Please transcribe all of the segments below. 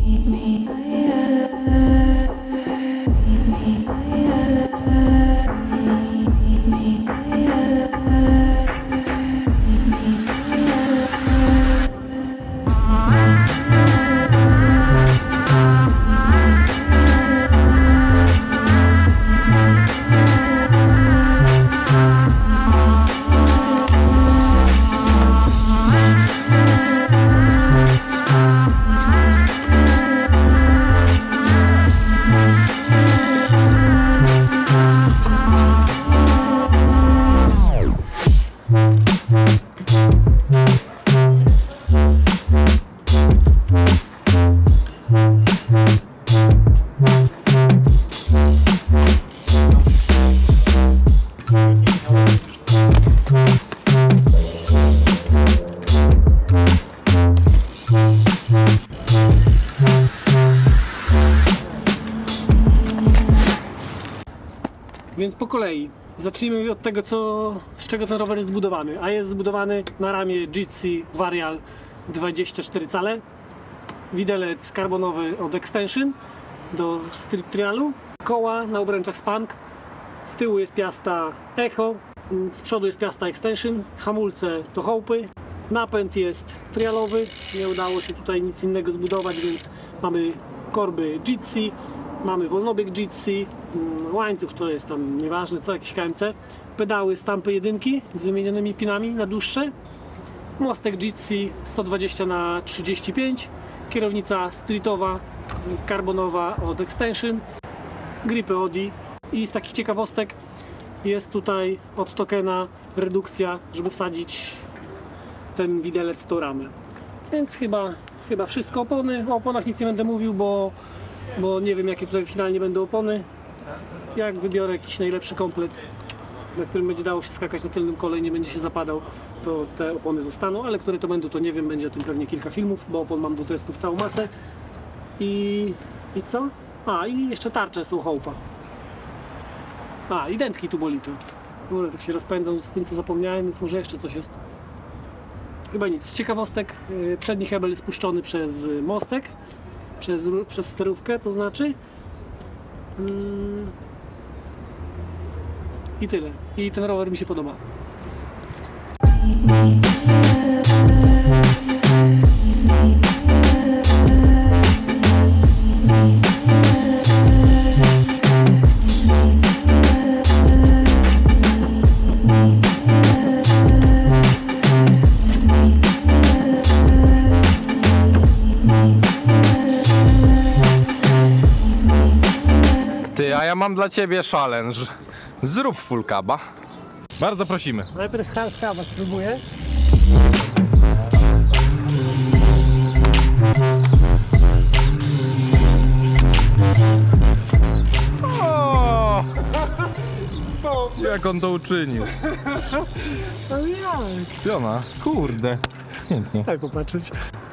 Więc po kolei zacznijmy od tego, z czego ten rower jest zbudowany. A jest zbudowany na ramię Jitsi Varial 24 cale, widelec karbonowy od Extension do Street Trialu, koła na obręczach Spank, z tyłu jest piasta Echo, z przodu jest piasta Extension, hamulce to Hope'y, napęd jest trialowy, nie udało się tutaj nic innego zbudować, więc mamy korby Jitsi, mamy wolnobieg Jitsi, łańcuch to jest tam nieważne co, jakieś KMC, pedały Stampy 1 z wymienionymi pinami na dłuższe, mostek Jitsi 120×35, kierownica streetowa, karbonowa od Extension, gripy Audi. I z takich ciekawostek jest tutaj od Tokena redukcja, żeby wsadzić ten widelec w tą ramę. Więc chyba wszystko. Opony, o oponach nic nie będę mówił, bo nie wiem jakie tutaj finalnie będą opony. Jak wybiorę jakiś najlepszy komplet, na którym będzie dało się skakać na tylnym kole i nie będzie się zapadał, to te opony zostaną, ale które to będą, to nie wiem, będzie o tym pewnie kilka filmów, bo opon mam do testów całą masę. I co? A, i jeszcze tarcze są Hope'a. A, i dętki tu boli to. Kurde, tak się rozpędzam z tym, co zapomniałem, więc może jeszcze coś jest. Chyba nic. Z ciekawostek, przedni hebel jest spuszczony przez mostek, przez sterówkę, to znaczy. I tyle. I ten rower mi się podoba. Ty, a ja mam dla ciebie challenge. Zrób full cuba. Bardzo prosimy. Najpierw hard cuba spróbuję. O! Jak on to uczynił? Ale jak? Piona, kurde. Pięknie. Tak popatrzeć.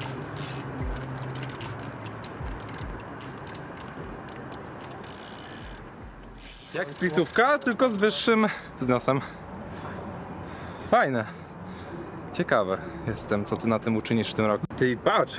Jak splitówka, tylko z wyższym wzniosem. Fajne. Ciekawe jestem, co ty na tym uczynisz w tym roku. Ty patrz!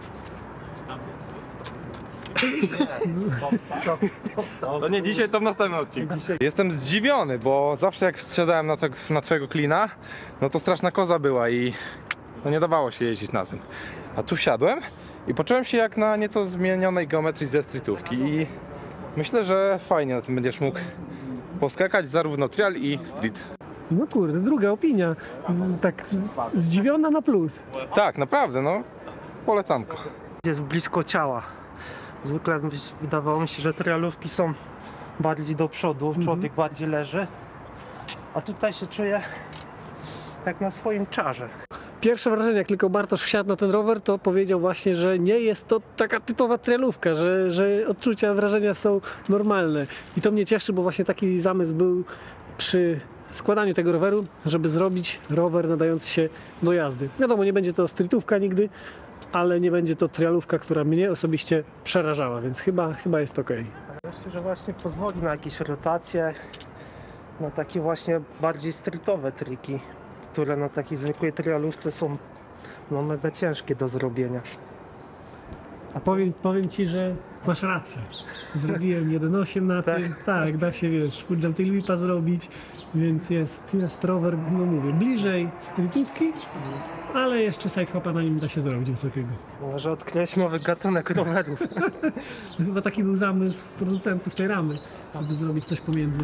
To nie dzisiaj, to w następnym odcinku. Jestem zdziwiony, bo zawsze jak wsiadałem na twojego klina, no to straszna koza była i no nie dawało się jeździć na tym. A tu wsiadłem i poczułem się jak na nieco zmienionej geometrii ze streetówki i myślę, że fajnie na tym będziesz mógł poskakać zarówno trial i street. No kurde, druga opinia. Tak zdziwiona na plus. Tak, naprawdę, no polecanko. Jest blisko ciała. Zwykle wydawało mi się, że trialówki są bardziej do przodu, człowiek bardziej leży, a tutaj się czuję jak na swoim czarze. Pierwsze wrażenie, jak tylko Bartosz wsiadł na ten rower, to powiedział właśnie, że nie jest to taka typowa trialówka, że odczucia, wrażenia są normalne. I to mnie cieszy, bo właśnie taki zamysł był przy składaniu tego roweru, żeby zrobić rower nadający się do jazdy. Wiadomo, nie będzie to streetówka nigdy, ale nie będzie to trialówka, która mnie osobiście przerażała, więc chyba jest ok. Myślę, że właśnie pozwoli na jakieś rotacje, na takie właśnie bardziej streetowe triki, które na takiej zwykłej trialówce są no mega ciężkie do zrobienia. A powiem Ci, że masz rację. Zrobiłem 1.8 na tym. Tak, da się, wiesz, full jump tail whipa zrobić, więc jest rower, no mówię, bliżej streetówki, ale jeszcze sidehopa na nim da się zrobić wysokiego. Może odkryłeś nowy gatunek rowerów. Chyba taki był zamysł producentów tej ramy, aby zrobić coś pomiędzy.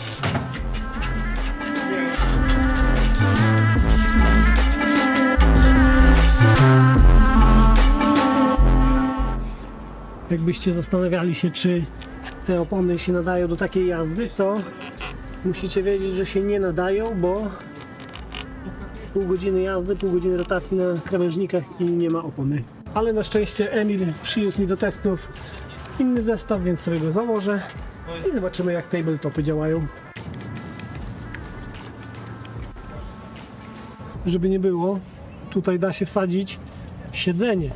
Jakbyście zastanawiali się, czy te opony się nadają do takiej jazdy, to musicie wiedzieć, że się nie nadają, bo pół godziny jazdy, pół godziny rotacji na krawężnikach i nie ma opony. Ale na szczęście Emil przyniósł mi do testów inny zestaw, więc sobie go założę i zobaczymy, jak tabletopy działają. Żeby nie było, tutaj da się wsadzić siedzenie.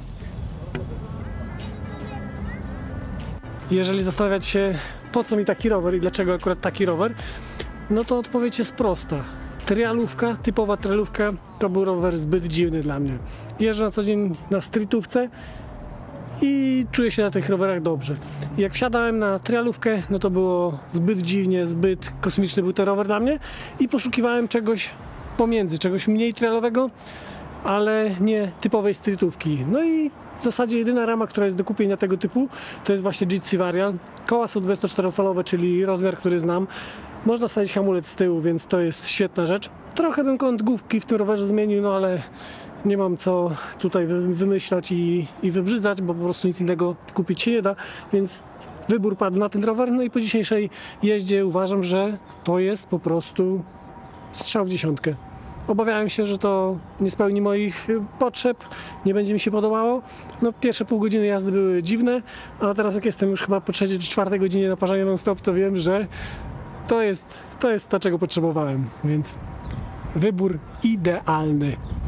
Jeżeli zastanawiacie się, po co mi taki rower i dlaczego akurat taki rower, no to odpowiedź jest prosta. Trialówka, typowa trialówka, to był rower zbyt dziwny dla mnie. Jeżdżę na co dzień na streetówce i czuję się na tych rowerach dobrze. I jak wsiadałem na trialówkę, no to było zbyt dziwnie, zbyt kosmiczny był ten rower dla mnie i poszukiwałem czegoś pomiędzy, czegoś mniej trialowego, ale nie typowej streetówki. No i w zasadzie jedyna rama, która jest do kupienia tego typu, to jest właśnie GC Varial. Koła są 24-calowe, czyli rozmiar, który znam. Można wsadzić hamulec z tyłu, więc to jest świetna rzecz. Trochę bym kąt główki w tym rowerze zmienił, no ale nie mam co tutaj wymyślać i wybrzydzać, bo po prostu nic innego kupić się nie da, więc wybór padł na ten rower. No i po dzisiejszej jeździe uważam, że to jest po prostu strzał w dziesiątkę. Obawiałem się, że to nie spełni moich potrzeb, nie będzie mi się podobało. No, pierwsze pół godziny jazdy były dziwne, a teraz jak jestem już chyba po 3. czy 4. godzinie naparzania non-stop, to wiem, że to jest to, czego potrzebowałem, więc wybór idealny.